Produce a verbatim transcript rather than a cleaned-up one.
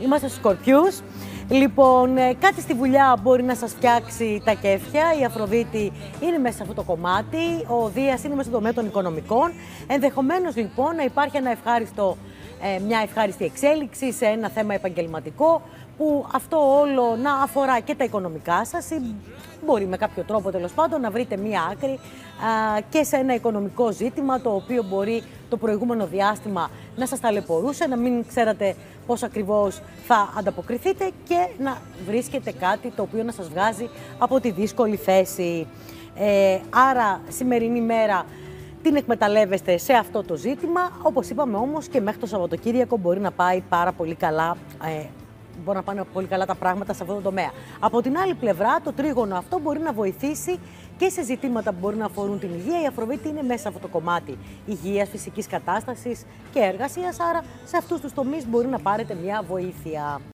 Είμαστε στους Σκορπιούς. Λοιπόν, κάτι στη Βουλιά μπορεί να σας φτιάξει τα κέφια. Η Αφροδίτη είναι μέσα σε αυτό το κομμάτι. Ο Δίας είναι μέσα στο τομέα των οικονομικών. Ενδεχομένως λοιπόν να υπάρχει ένα ευχάριστο, μια ευχάριστη εξέλιξη σε ένα θέμα επαγγελματικό, που αυτό όλο να αφορά και τα οικονομικά σας, ή μπορεί με κάποιο τρόπο τέλος πάντων να βρείτε μία άκρη α, και σε ένα οικονομικό ζήτημα, το οποίο μπορεί το προηγούμενο διάστημα να σας ταλαιπωρούσε, να μην ξέρατε πώς ακριβώς θα ανταποκριθείτε και να βρίσκετε κάτι το οποίο να σας βγάζει από τη δύσκολη θέση. Ε, άρα, σημερινή μέρα την εκμεταλλεύεστε σε αυτό το ζήτημα. Όπως είπαμε όμως, και μέχρι το Σαββατοκύριακο μπορεί να πάει πάρα πολύ καλά, ε, μπορεί να πάνε πολύ καλά τα πράγματα σε αυτό το τομέα. Από την άλλη πλευρά, το τρίγωνο αυτό μπορεί να βοηθήσει και σε ζητήματα που μπορεί να αφορούν την υγεία. Η Αφροδίτη είναι μέσα σε αυτό το κομμάτι υγείας, φυσικής κατάστασης και εργασίας, άρα σε αυτούς τους τομείς μπορεί να πάρετε μια βοήθεια.